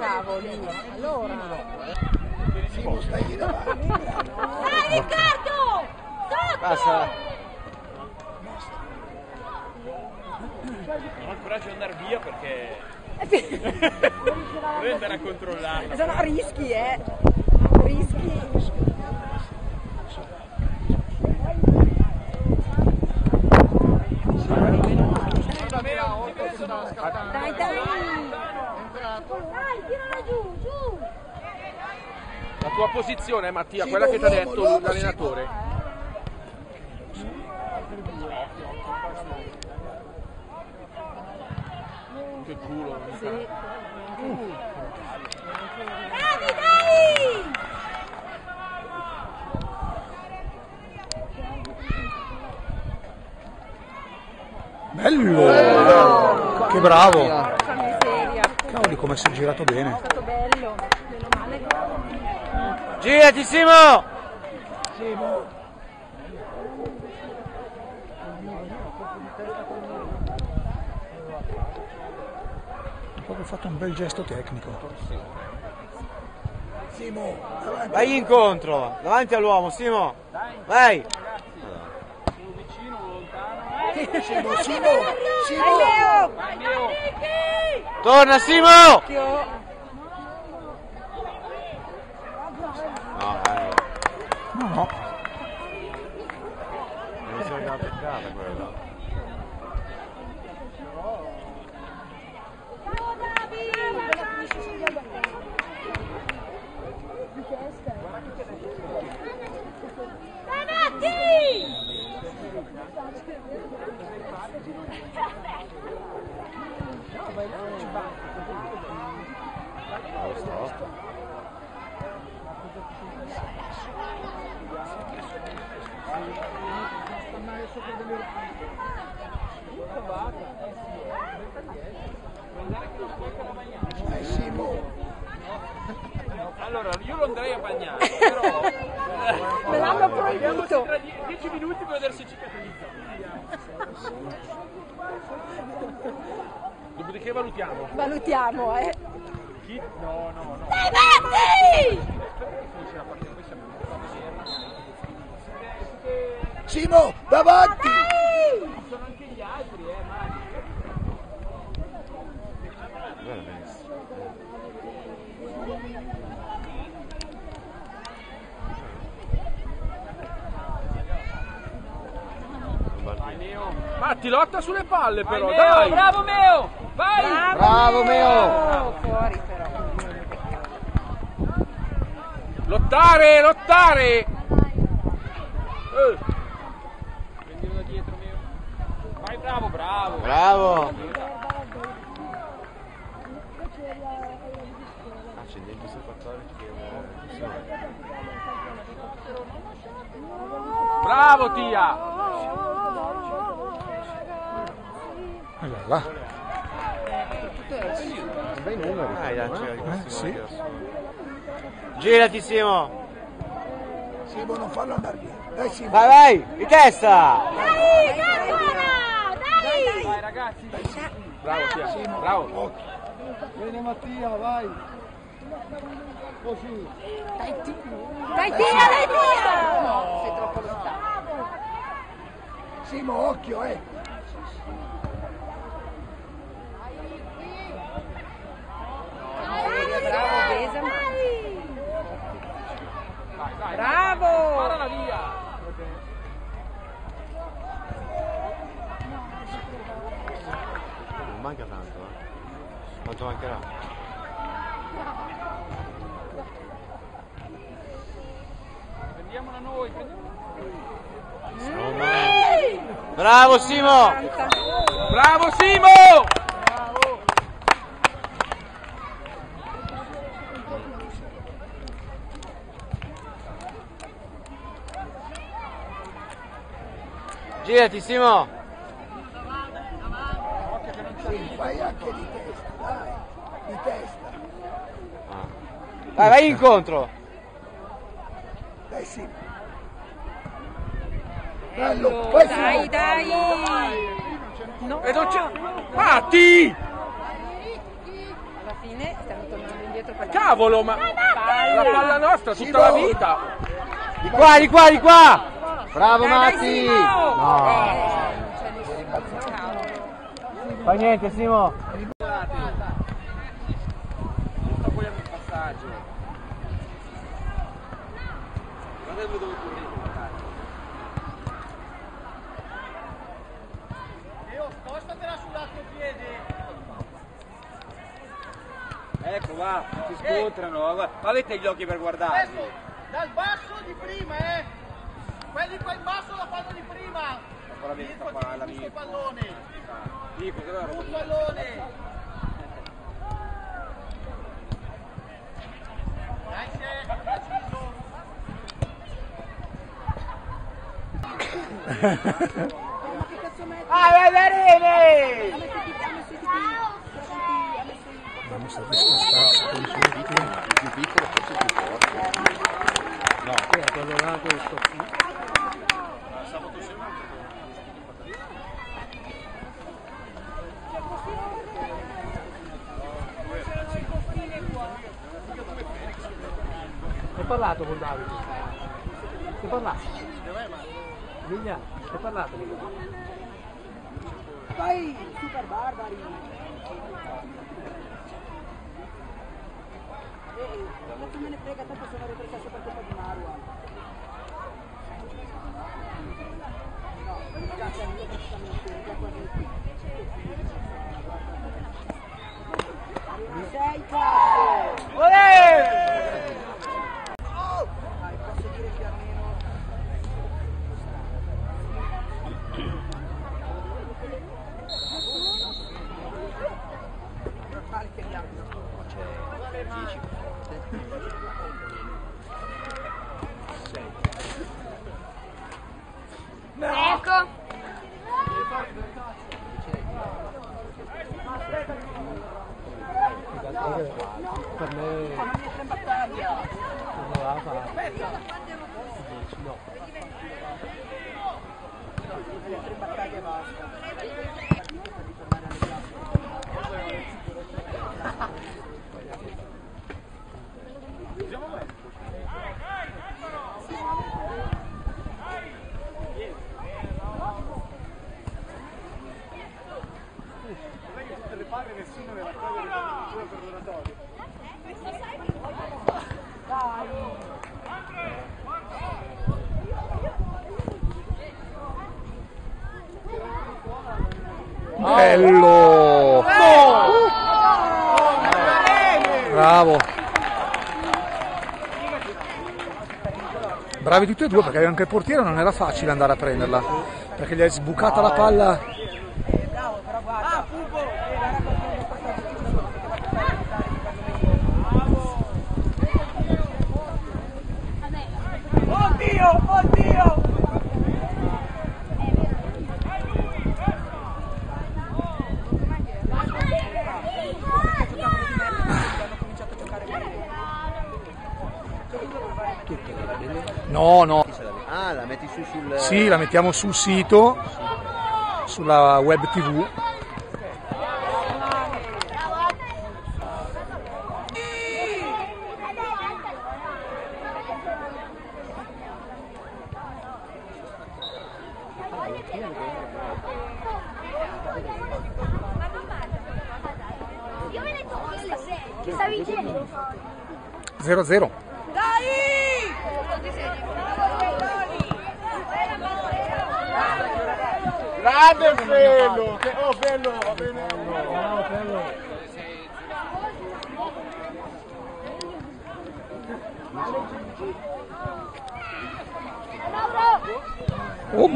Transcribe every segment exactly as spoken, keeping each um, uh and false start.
cavoli. Allora. Simo, stai davanti. Dai Riccardo! Sotto! Passa. Non ho il coraggio di andare via perché devo andare a controllarla. Sono rischi, eh. Rischi. Dai, dai! Dai, tirala giù, giù! La tua posizione, Mattia, quella che ti ha detto l'allenatore. Che culo. Sì. Bravi, dai! Bello! Che bravo! Porca miseria. Cavoli, come si è girato bene. È stato bello. Meno male. Girati, Simo! Simo! Ha proprio fatto un bel gesto tecnico. Simo, davanti. Vai incontro, davanti all'uomo, Simo! Vai! Simo, Simo, Simo! Dai, Leo! Torna, Simo! Occhio. No, dai. No, no. Non si è una peccata quella. Dai, Simo! Allora, io lo andrei a bagnare, però... Me l'hanno proibito. Tra dieci minuti per vedere se cicatrizza. Dopodiché valutiamo. Valutiamo, eh. Chi? No, no, no. Dai, Berti! Simo, davanti! Sono anche gli altri, eh, Mario. Vai Meo. Matti, lotta sulle palle però, vai, Meo, dai! Bravo Meo! Vai! Bravo, Bravo, Meo! Meo! Fuori però. Lottare, lottare! Eh. Prendilo da dietro Meo. Vai, bravo, bravo! Bravo! Accendendo il quattordici che... Bravo Tia! Allora, Bei numeri. Ah, eh, sì. Girati, Simo! Simo, non farlo andare via. Dai, Simo! Vai, vai! Di testa! Dai, dai, dai! Vai ragazzi! Bravo Tia! Bravo! Occhio. Bene Mattia, vai! Così! Dai, Tia, dai, Tia! No, sei troppo lontano. Simo, occhio, eh! Bravo, Besama. Vai, vai! Bravo! Parala via! Non manca tanto, eh? Quanto mancherà? Prendiamola noi, prendiamola noi! Bravo, Simo! Bravo Simo! Girati, Simo! Sì, fai anche di testa, dai! Di testa! Vai, vai incontro! Dai, Simo! Bello! Vai, Simo! Dai, dai! No! E non c'è... Matti! Alla fine stiamo tornando indietro Cavolo, ma la palla nostra tutta la vita. Di qua, di qua, di qua! Bravo Matti! No! Fa niente, Simo! Sto poi un passaggio. Guarda dove corri. Leo, spostatela sull'altro piede. Ecco va, si scontrano, avete gli occhi per guardarli. Adesso, dal basso di prima, eh! Quelli qua in basso la fanno di prima! Ancora viene Mirko, sta palla, tieni Mirko. questo pallone! Mirko, che roba Un lì? pallone! Dai, sei preciso! Ah, Veverini! Vamos a desgastarsi con i suoi più piccolo, forse più forte. No, quello là, questo. Hai parlato con Davide? Hai parlato? Miglia, hai parlato? Vai, super barbari! Non me ne frega, tanto sono retrocesso per colpa di Marwa. No, mi piace anche praticamente, già quasi. Sei cazzo! Olè! Dai, posso dire che almeno... Male che abbiamo. C'è dieci. Ecco. Per me Ma non entra in battaglia! non la fa. Aspetta! No. Entra in battaglia e basta. Bello! Bravo! Bravi tutti e due perché anche il portiere non era facile andare a prenderla perché gli hai sbucata la palla. Bravo, però guarda. Ah, Fulbo! Guarda come questa giusto, oddio, oddio! No, no. Ah, la metti su sul... Sì, la mettiamo sul sito, sulla web tivù. Io me ne tocco chi sta vincendo? zero a zero. Grande bello! Che oh bello, va bene! No, bello! Oh.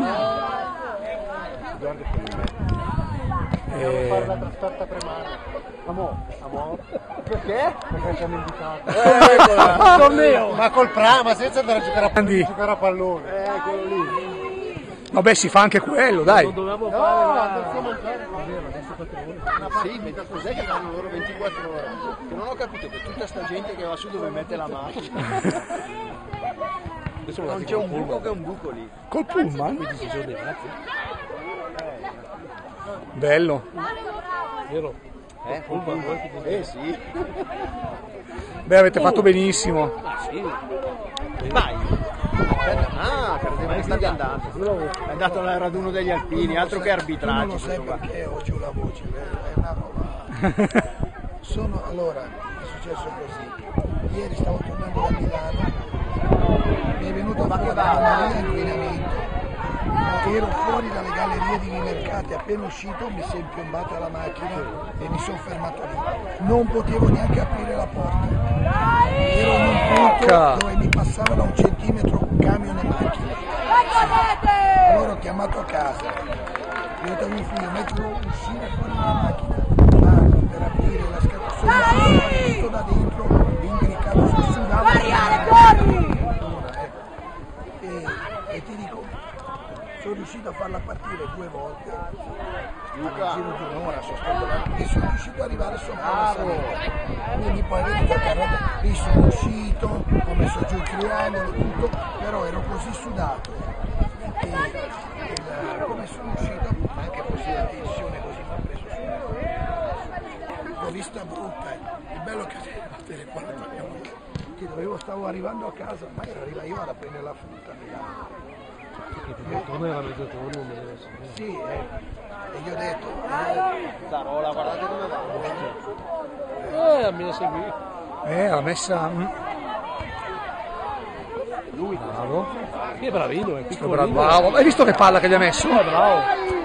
Dobbiamo fare la trasferta premare. Amo, amo. Perché? Perché siamo invitati. Eh, eccola. Torneo! Ma col Prama, senza andare a giocare a, Andi. giocare a pallone. Eh, quello lì. Vabbè, si fa anche quello, dai. Non dovevamo No, fare la... adesso mangiare. Adesso quattro ore. Sì, ma cos'è che fanno loro ventiquattro ore? Che non ho capito che tutta sta gente che va su dove mette la macchina. Non c'è un buco che è un buco lì. Col pullman? Bello. Vero? Eh, eh sì. Beh, avete fatto benissimo. Vai! Ah, credeva stavi andando. È andato al raduno degli alpini, altro che arbitraggio. Non lo sai perché oggi ho la voce, è una roba. Sono, allora, è successo così. Ieri stavo tornando da Milano, mi è venuto fuori una marea inquinamento. Ero fuori dalle gallerie di Vimercate, appena uscito mi si è impiombata la macchina e mi sono fermato lì. Non potevo neanche aprire la porta. Ero in un punto dove mi passavano a un centimetro un camion e macchina. Allora ho chiamato a casa. Ho detto a mio figlio, mettilo uscire fuori dalla macchina. Vado per aprire la scatola. Tutto da dentro, imbricato, sudavo. E, e ti dico, sono riuscito a farla partire due volte nel giro di un'ora sono stato là, e sono riuscito ad arrivare sopra la salita, quindi poi vedi che carretta lì sono uscito, ho messo giù il triangolo tutto, però ero così sudato e il, come sono uscito anche così la tensione così mi ha preso su, l'ho vista brutta, eh. Il bello che a telefonato mia moglie che dovevo, stavo arrivando a casa, ma arriva io a prendere la frutta. Come era mezzogiorno non me lo so. Sì, eh. E gli ho detto eh, Zarola, guardate come va. Eh, mi ha seguito. Eh, l'ha messa. Mm. Lui bravo. Che bravino, è piccolo. Bravo, bravo. Hai visto che palla che gli ha messo? Eh, bravo.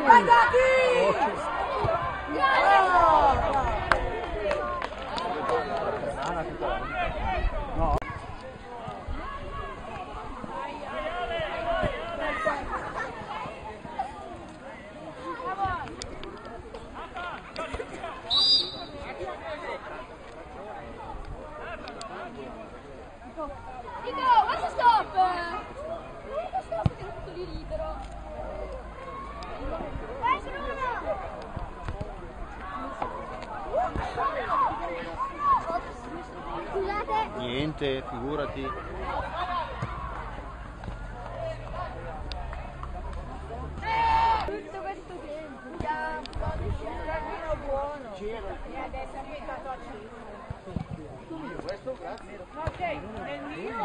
Niente, figurati. Tutto questo tempo, già un buono. E adesso è diventato acceso. Questo, grazie. Ma ok, nel mio...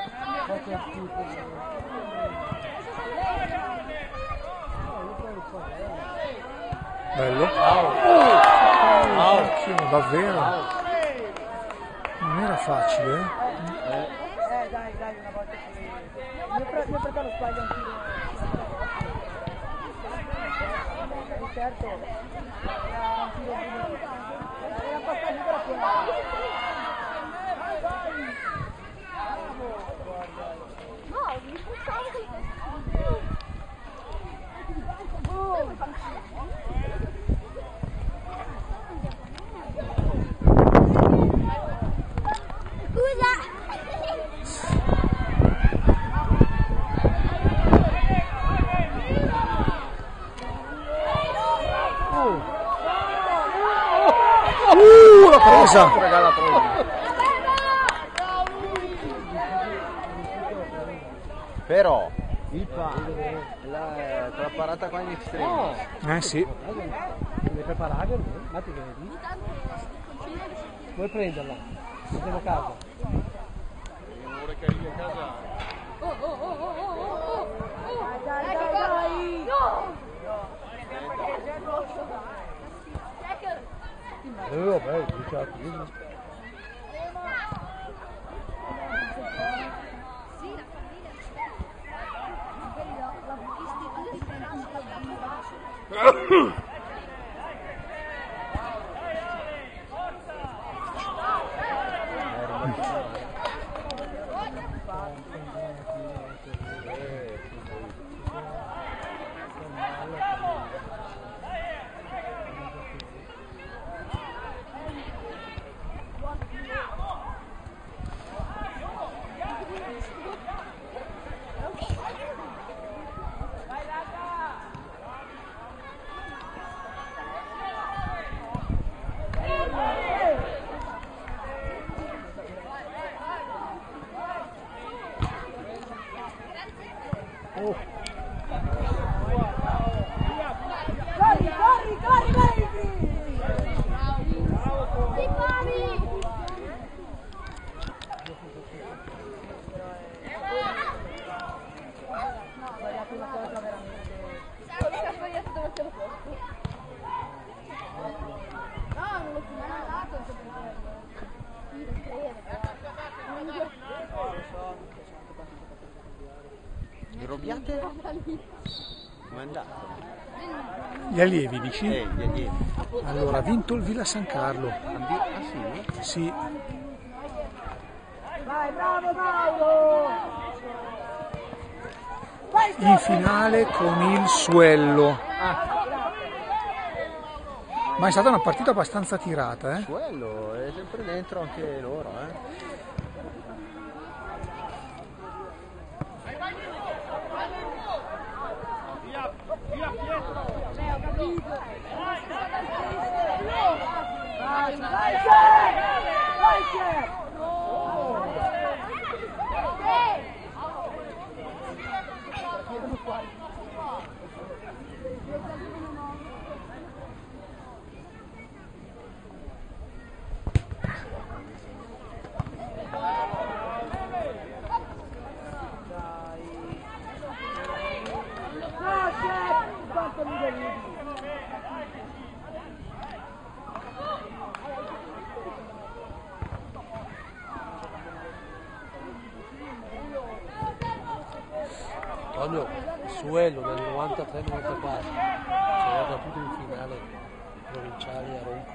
Bello. Wow. Davvero. Non era facile, eh? Eh dai, dai, una volta che... Io, pre- io perché lo sbaglio anch'io. Eh, certo, era un tiro di... Era abbastanza libera piena. No, mi pensavo che... Uh, l'ha presa! Però il padre la, la parata qua in estremo. Eh sì. Devi preparare, ma ti vedi? Vuoi prenderla? Andiamo a casa. Vuole che arrivi a casa. Oh, oh, oh, oh, oh, oh, oh. Dai, dai, dai. No! Eh, vabbè, diciamo. Sì, la famiglia. L'istituto Com'è andato? Gli allievi, dici? Eh, gli allievi. Allora, ha vinto il Villa San Carlo. Ah sì? Sì. Vai, bravo Mauro! Vai, In finale con il Suello. Ma è stata una partita abbastanza tirata, eh? Quello è sempre dentro anche loro, eh? Vai, vai, c'è! Vai, c'è! Antonio, Suello nel novantatré novantaquattro c'era da tutto in finale provinciale a Roma.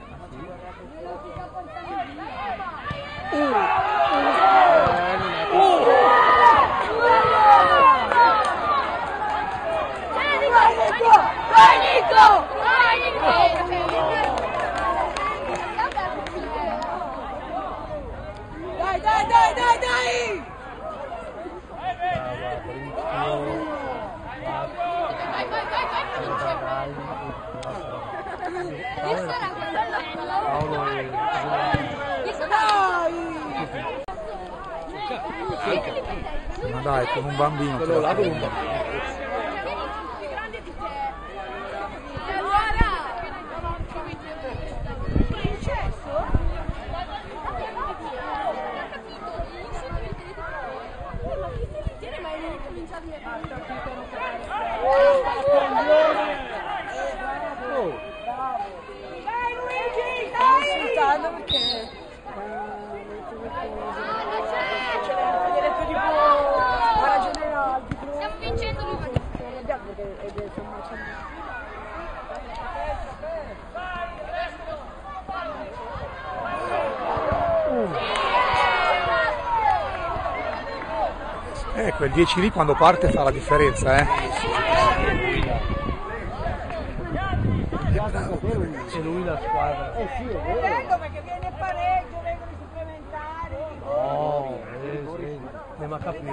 Vai Nico! Vai Nico! Dai, dai, dai, dai, dai! Ma dai, con un bambino te la prendi. Dai Luigi, dai! Sto insultando perché... Gli detto tipo... Ha ragione l'arbitro. Stiamo vincendo lui perché... Eh, quel dieci lì quando parte fa la differenza, eh. E lui la squadra. Eh sì, è vero. Perché viene il pareggio, vengono i supplementari. Oh, eh, sì. Ne ma capito.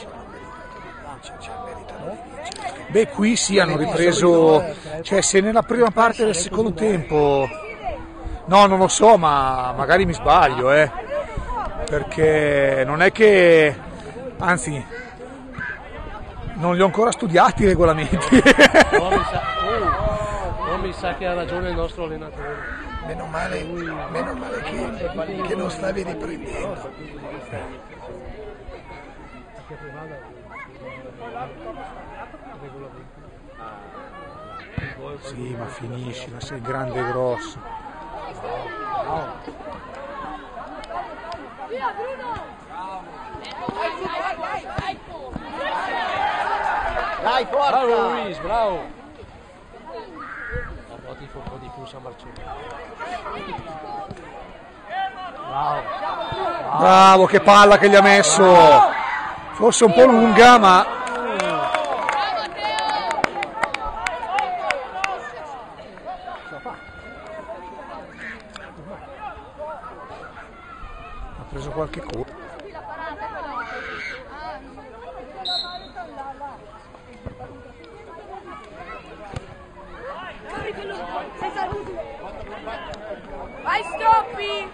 Beh, qui sì hanno ripreso, cioè se nella prima parte del secondo tempo, no, non lo so, ma magari mi sbaglio, eh, perché non è che, anzi, non li ho ancora studiati i regolamenti. No, mi sa, oh, no, mi sa che ha ragione il nostro allenatore. Meno male, meno male che, che non stavi riprendendo. Sì, ma finisci, ma sei grande e grosso. Via Bruno! Dai, forza! Bravo Luis, bravo! A volte fa un po' di più San Marcello. Bravo! Bravo, che palla che gli ha messo! Forse un po' lunga, ma... Ha preso qualche colpo. Vai Stoppi!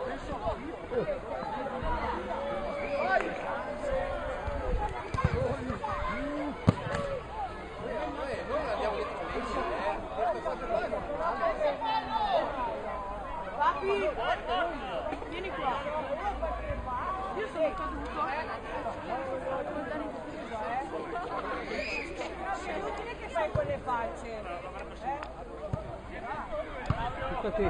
Papi, vieni qua. Io sono caduto. È inutile che fai quelle facce. Tocca a te.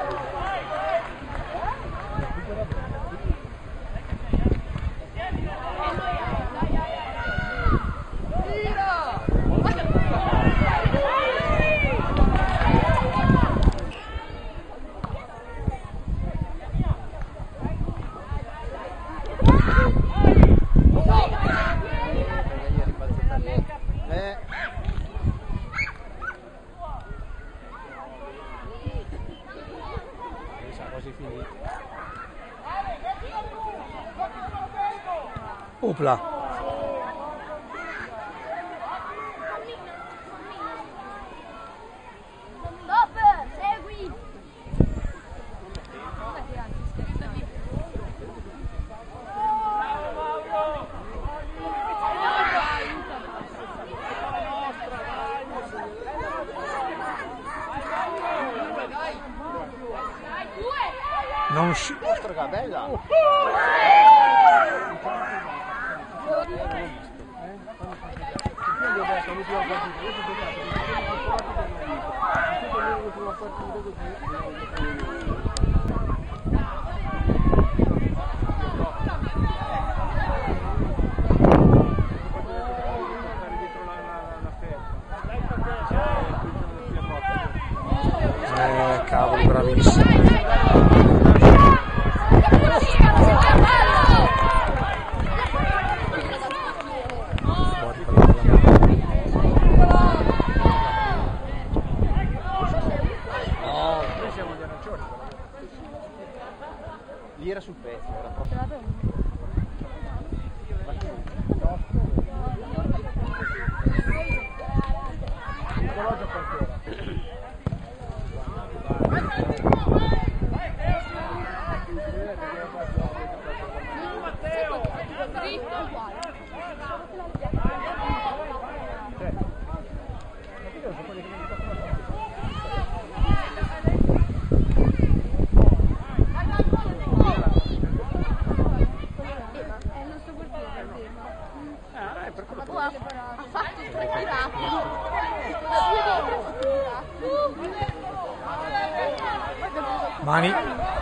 Opla. Stop, segui. Non usci... Ostroga, bella! Eh, cavolo, bravissimo. Lì era sul pezzo, era proprio... Ha fatto troppo rapido. Mani.